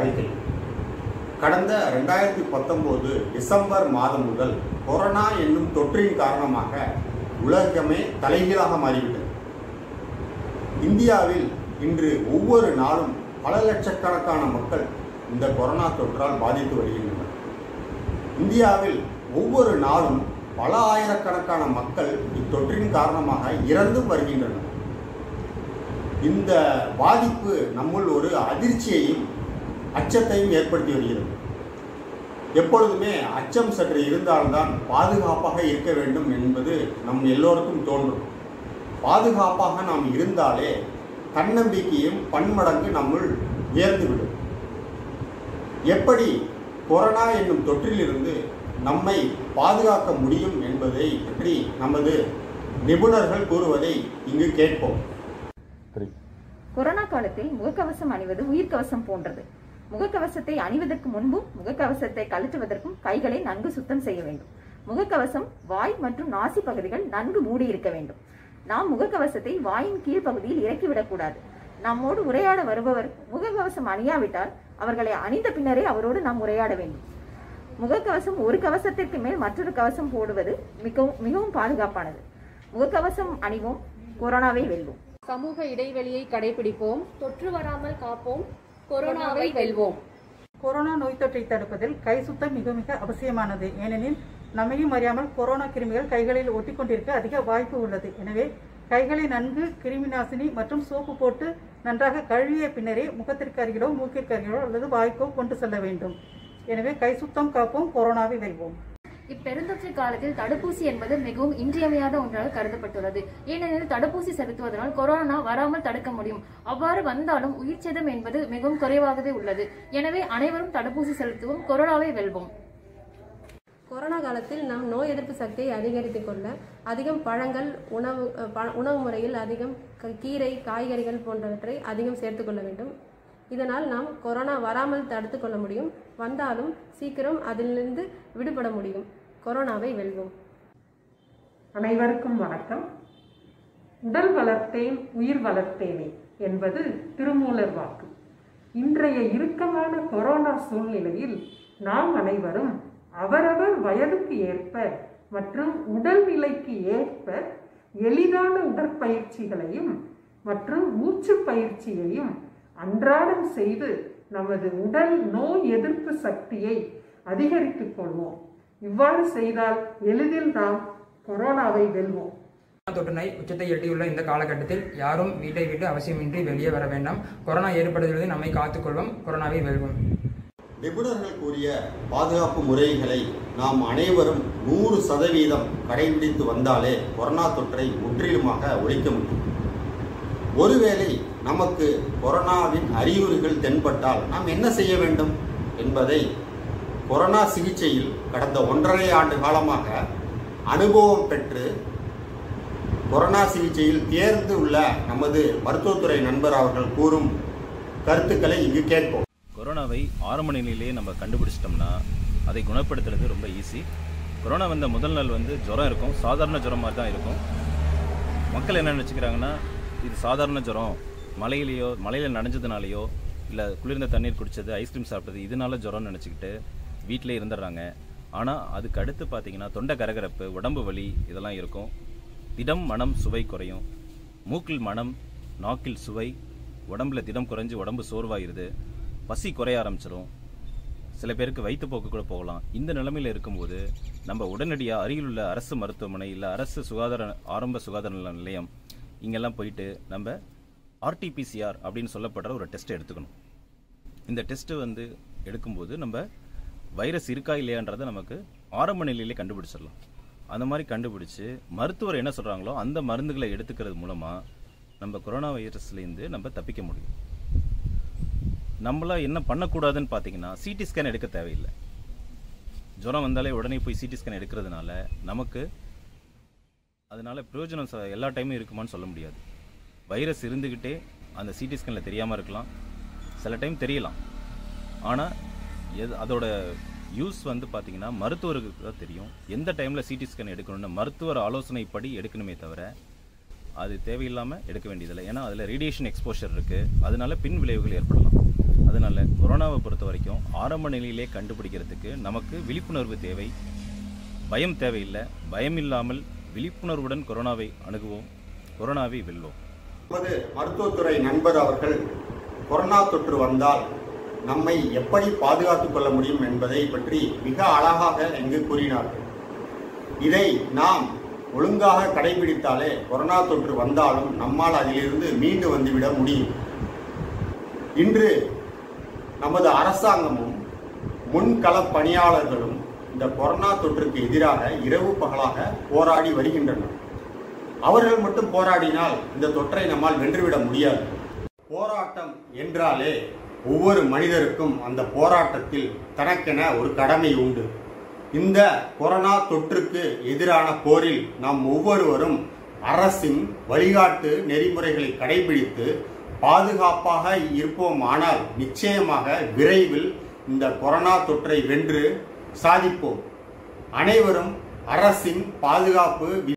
வாழ்த்துக்கள். கடந்த 2019 டிசம்பர் மாதம் முதல் கொரோனா என்னும் தொற்றின் காரணமாக உலகமே தலைகீழாக மாறிவிட்டது. இந்தியாவில் இன்று ஒவ்வொரு நாளும் பல லட்சக்கணக்கான மக்கள் இந்த கொரோனா தொற்றால் பாதித்து வருகின்றனர். இந்தியாவில் ஒவ்வொரு நாளும் பல ஆயிரக்கணக்கான மக்கள் இத்தொற்றின் காரணமாக இறந்தும் வருகின்றனர். இந்த பாதிப்பு நம்முள் ஒரு அதிர்ச்சியையும் அச்சத்தையும் ஏற்படுத்தி வருகிறது. எப்பொழுதுமே அச்சம் சற்று இருந்தால்தான் பாதுகாப்பாக இருக்க வேண்டும் என்பது நம் எல்லோருக்கும் தோன்றும். பாதுகாப்பாக நாம் இருந்தாலே தன்னம்பிக்கையும் பன்மடங்கு நம்முள் உயர்ந்துவிடும். எப்படி கொரோனா என்னும் தொற்றிலிருந்து நம்மை பாதுகாக்க முடியும் என்பதை பற்றி நமது நிபுணர்கள் கூறுவதை இங்கு கேட்போம். கொரோனா காலத்தில் முகக்கவசம் அணிவது உயிர்கவசம் போன்றது. முகக்கவசத்தை அணிவதற்கு முன்பும் முகக்கவசத்தை கழற்றுவதற்கும் கைகளை நன்கு சுத்தம் செய்ய வேண்டும். முகக்கவசம் வாய் மற்றும் நாசி பகுதிகள் நன்கு மூடி இருக்க வேண்டும். நாம் முகக்கவசத்தை வாயின் கீழ்ப்பகுதியில் இறக்கிவிடக்கூடாது. நம்மோடு உரையாட வருபவர் முகக்கவசம் அணியாவிட்டால் அவர்களை அணிந்த பின்னரே அவரோடு நாம் உரையாட வேண்டும். முகக்கவசம் ஒரு கவசத்திற்கு மேல் மற்றொரு கவசம் போடுவது மிகவும் பாதுகாப்பானது. முகக்கவசம் அணிவோம், கொரோனாவை வெல்வோம். சமூக இடைவெளியை கடைபிடிப்போம், தொற்று வராமல் காப்போம், கொரோனாவை வெல்வோம். கொரோனா நோய் தொற்றை தடுப்பதில் கை சுத்தம் மிக மிக அவசியமானது. ஏனெனில் நம்மையும் அறியாமல் கொரோனா கிருமிகள் கைகளில் ஒட்டிக்கொண்டிருக்க அதிக வாய்ப்பு உள்ளது. எனவே கைகளை நன்கு கிருமி நாசினி மற்றும் சோப்பு போட்டு நன்றாக கழுவிய பின்னரே முகத்திற்கு அருகிலோ மூக்கிற்கு அருகிலோ அல்லது வாய்க்கோ கொண்டு செல்ல வேண்டும். எனவே கை சுத்தம் காப்போம், கொரோனாவை வெல்வோம். இப்பெருந்தொற்று காலத்தில் தடுப்பூசி என்பது மிகவும் இன்றியமையாத ஒன்றாக கருதப்பட்டுள்ளது. ஏனெனில் தடுப்பூசி செலுத்துவதனால் கொரோனா வராமல் தடுக்க முடியும். அவ்வாறு வந்தாலும் உயிர் சேதம் என்பது மிகவும் குறைவாகவே உள்ளது. எனவே அனைவரும் தடுப்பூசி செலுத்துவோம், கொரோனாவை வெல்வோம். கொரோனா காலத்தில் நாம் நோய் எதிர்ப்பு சக்தியை அதிகரித்துக் கொள்ள அதிகம் பழங்கள், உணவு முறையில் அதிகம் கீரை, காய்கறிகள் போன்றவற்றை அதிகம் சேர்த்துக்கொள்ள வேண்டும். இதனால் நாம் கொரோனா வராமல் தடுத்து கொள்ள முடியும். வந்தாலும் சீக்கிரம் அதிலிருந்து விடுபட முடியும். கொரோனாவை வெல்வோம். அனைவருக்கும் வணக்கம். உடல் வளர்த்தேன் உயிர் வளர்த்தேனே என்பது திருமூலர் வாக்கு. இன்றைய இறுக்கமான கொரோனா சூழ்நிலையில் நாம் அனைவரும் அவரவர் வயதுக்கு ஏற்ப மற்றும் உடல்நிலைக்கு ஏற்ப எளிதான உடற்பயிற்சிகளையும் மற்றும் மூச்சு பயிற்சியையும் அன்றாடம் செய்து நமது உடல் நோய் எதிர்ப்பு சக்தியை அதிகரித்துக் கொள்வோம். இவ்வாறு செய்தால் எளிதில் நாம் கொரோனாவை வெல்வோம். தொற்று நோய் உச்சத்தை எட்டியுள்ள இந்த காலகட்டத்தில் யாரும் வீட்டை விட்டு அவசியமின்றி வெளியே வர வேண்டாம். கொரோனா ஏற்படுவதிலிருந்து நம்மை காத்துக்கொள்வோம், கொரோனாவை வெல்வோம். நிபுணர்கள் கூறிய பாதுகாப்பு முறைகளை நாம் அனைவரும் 100% கடைபிடித்து வந்தாலே கொரோனா தொற்றை முற்றிலுமாக ஒழிக்க முடியும். ஒருவேளை நமக்கு கொரோனாவின் அறிகுறிகள் தென்பட்டால் நாம் என்ன செய்ய வேண்டும் என்பதை கொரோனா சிகிச்சையில் கடந்த 1.5 ஆண்டு காலமாக அனுபவம் பெற்று கொரோனா சிகிச்சையில் தேர்ந்து உள்ள நமது மருத்துவத்துறை நண்பர் அவர்கள் கூறும் கருத்துக்களை இங்கு கேட்போம். கொரோனாவை ஆரம்ப நிலையிலேயே நம்ம கண்டுபிடிச்சிட்டோம்னா அதை குணப்படுத்துறது ரொம்ப ஈஸி. கொரோனா வந்த முதல் நாள் ஜுரம் இருக்கும், சாதாரண ஜுரம் மாதிரி தான் இருக்கும். மக்கள் என்ன நினச்சிக்கிறாங்கன்னா, இது சாதாரண ஜுரம், மலையில் நனைஞ்சதுனாலையோ இல்லை குளிர்ந்த தண்ணீர் குடித்தது, ஐஸ்கிரீம் சாப்பிட்டது, இதனால ஜுரம்னு நினச்சிக்கிட்டு வீட்டிலே இருந்துடுறாங்க. ஆனால் அதுக்கு அடுத்து பார்த்திங்கன்னா தொண்டை கரகரப்பு, உடம்பு வலி இதெல்லாம் இருக்கும். திடம், மனம், சுவை குறையும். மூக்கில் மனம், நாக்கில் சுவை, உடம்புல திடம் குறைஞ்சி உடம்பு சோர்வாயிருது, பசி குறைய ஆரம்பிச்சிடும். சில பேருக்கு வயிற்றுப்போக்கு கூட போகலாம். இந்த நிலைமையில் இருக்கும்போது நம்ம உடனடியாக அருகிலுள்ள அரசு மருத்துவமனை இல்லை அரசு ஆரம்ப சுகாதார நிலையம் இங்கெல்லாம் போயிட்டு நம்ம RT-PCR அப்படின்னு சொல்லப்படுற ஒரு டெஸ்ட்டை எடுத்துக்கணும். இந்த டெஸ்ட்டு எடுக்கும்போது நம்ம வைரஸ் இருக்கா இல்லையான்றதை நமக்கு ஆரம்ப நிலையிலே கண்டுபிடிச்சிடலாம். அந்த மாதிரி கண்டுபிடிச்சு மருத்துவர் என்ன சொல்கிறாங்களோ அந்த மருந்துகளை எடுத்துக்கிறது மூலமாக நம்ம கொரோனா வைரஸ்லேருந்து நம்ம தப்பிக்க முடியும். நம்மளா என்ன பண்ணக்கூடாதுன்னு பார்த்தீங்கன்னா, சிடி ஸ்கேன் எடுக்க தேவையில்லை. ஜுரம் வந்தாலே உடனே போய் சிடி ஸ்கேன் எடுக்கிறதுனால நமக்கு அதனால பிரயோஜனம் எல்லா டைமும் இருக்குமான்னு சொல்ல முடியாது. வைரஸ் இருந்துக்கிட்டே அந்த சிடி ஸ்கேனில் தெரியாமல் இருக்கலாம், சில டைம் தெரியலாம். ஆனால் அதோட யூஸ் பார்த்தீங்கன்னா மருத்துவருக்கு தான் தெரியும். எந்த டைமில் சிடி ஸ்கேன் எடுக்கணும்னு மருத்துவர் ஆலோசனைப்படி எடுக்கணுமே தவிர அது தேவையில்லாமல் எடுக்க வேண்டியதில்லை. ஏன்னா அதில் ரேடியேஷன் எக்ஸ்போஷர் இருக்குது, அதனால பின் விளைவுகள் ஏற்படலாம். அதனால் கொரோனாவை பொறுத்த வரைக்கும் ஆரம்ப நிலையிலே கண்டுபிடிக்கிறதுக்கு நமக்கு விழிப்புணர்வு தேவை. பயம் தேவையில்லை. பயம் இல்லாமல் விழிப்புணர்வுடன் கொரோனாவை அணுகுவோம். கொரோனாவை வெல்வோம். நமது மருத்துவத்துறை நண்பர் அவர்கள் கொரோனா தொற்று வந்தால் நம்மை எப்படி பாதுகாத்துக் கொள்ள முடியும் என்பதை பற்றி மிக அழகாக இங்கு கூறினார்கள். இதை நாம் ஒழுங்காக கடைபிடித்தாலே கொரோனா தொற்று வந்தாலும் நம்மால் அதிலிருந்து மீண்டு வந்துவிட முடியும். இன்று நமது அரசாங்கமும் முன்கள பணியாளர்களும் இந்த கொரோனா தொற்றுக்கு எதிராக இரவு பகலாக போராடி வருகின்றனர். அவர்கள் மட்டும் போராடினால் இந்த தொற்றை நம்மால் வென்றுவிட முடியாது. போராட்டம் என்றாலே ஒவ்வொரு மனிதருக்கும் அந்த போராட்டத்தில் தனக்கென ஒரு கடமை உண்டு. இந்த கொரோனா தொற்றுக்கு எதிரான போரில் நாம் ஒவ்வொருவரும் அரசின் வழிகாட்டு நெறிமுறைகளை கடைபிடித்து பாதுகாப்பாக இருப்போம். ஆனால் நிச்சயமாக விரைவில் இந்த கொரோனா தொற்றை வென்று சாதிப்போம். அனைவரும் அரசின் பாதுகாப்பு